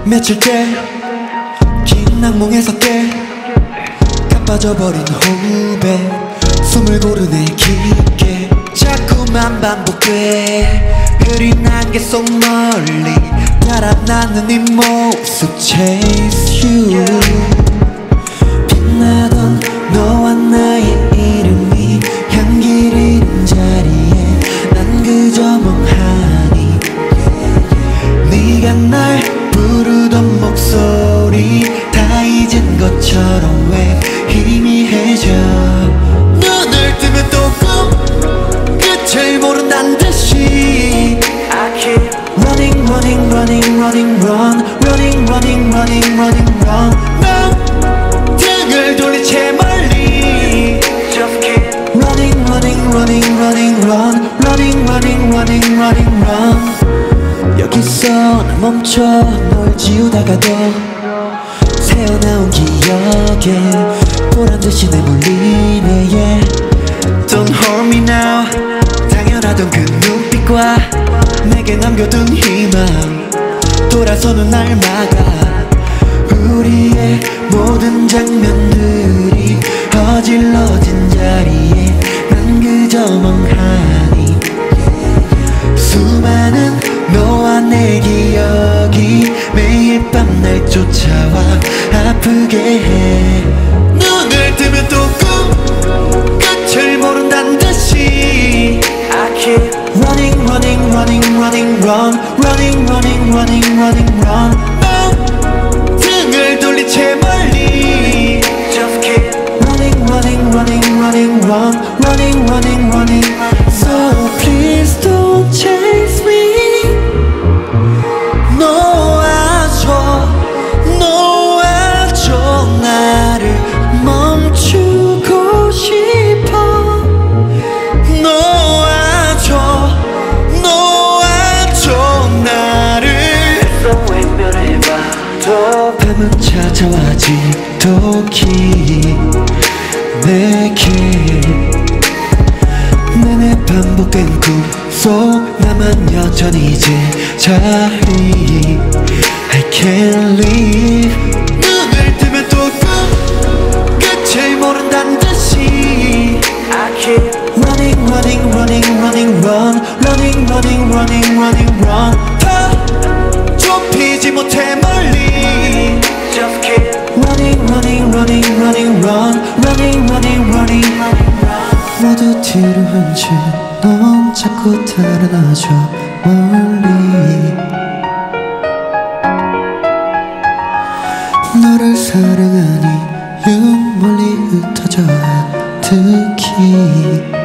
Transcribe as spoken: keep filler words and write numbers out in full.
며칠째 긴 악몽에서 깨 가빠져버린 호흡에 숨을 고르네 깊게 자꾸만 반복돼 흐린 안개 속 멀리 달아나는 네 모습 Chase you 빛나던 너와 나의 이름이 향기를 잃은 자리에 난 그저 멍하니 네가 날 부르던 목소리 다 잊은 것처럼 왜 희미해져 눈을 뜨면 또 꿈 끝을 모른단 듯이 I keep running running running running run running running running running run 난 등을 돌린 채 멀리 Just keep running running running running run running running running running run 여기서 나 멈춰 널 지우다가도 새어나온 기억에 보란듯이 내몰리네 yeah. Don't hold me now 당연하던 그 눈빛과 내게 남겨둔 희망 돌아서는 날 막아 우리의 모든 장면들이 어질러진 자리에 난 그저 멍하니 수많은 너와 내 기억이 매일 밤 날 쫓아와 아프게 해 눈을 뜨면 또 꿈 끝을 모른단 듯이 I keep running running running running run running running running running run 난 등을 돌린 채 멀리 Just keep running running running running run running running running So please don't chase me 놓아줘 놓아줘 나를 멈추고 싶어 놓아줘 놓아줘 나를 또 외면해봐도 밤은 찾아와 지독히 내게 내내 반복된 꿈속 나만 여전히 제자리 I can't leave 눈을 뜨면 또 꿈 끝을 모른단 듯이 I keep running running running running run running running running running run 더 좁히지 못해 멀리 Just keep running running running running run running running running 모두 뒤로 한 채 넌 자꾸 달아나죠 멀리 너를 사랑하니 유 멀리 흩어져 특히